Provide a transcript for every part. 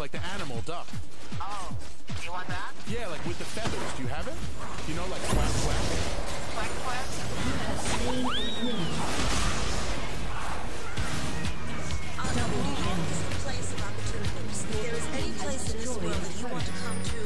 like the animal duck. Oh, you want that? Yeah, like with the feathers. Do you have it? You know, like quack quack. Quack quack? You have slain an enemy. Double kill. Is the place of opportunities. If there is any place in this world that you want to come to,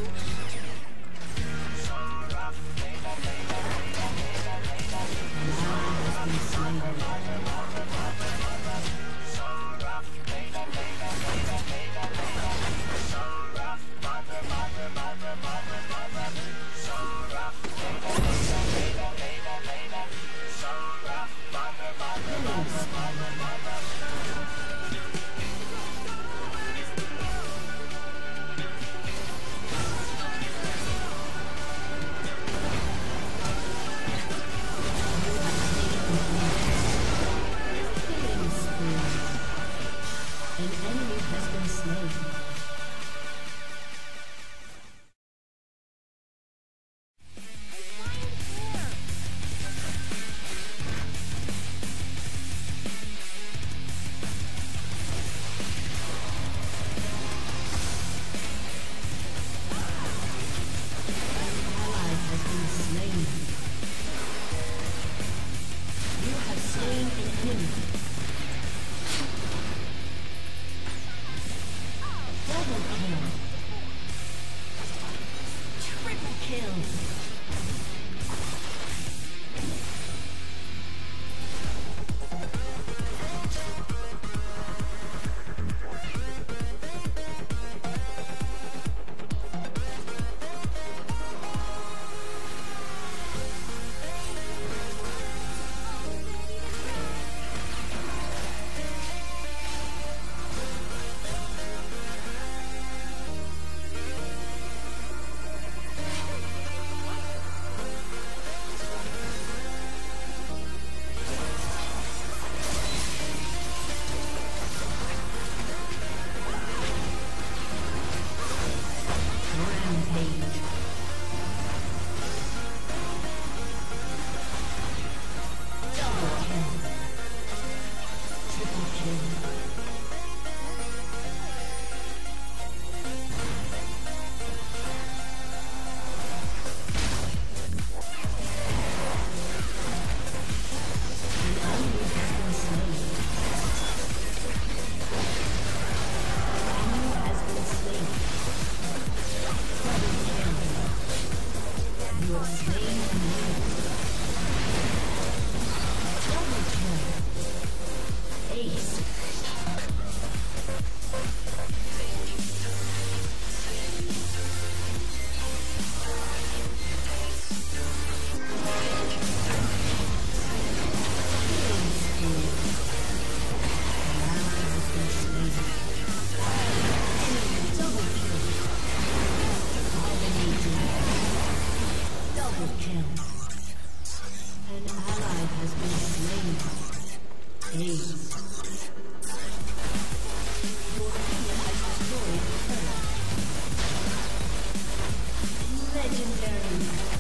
Legendary.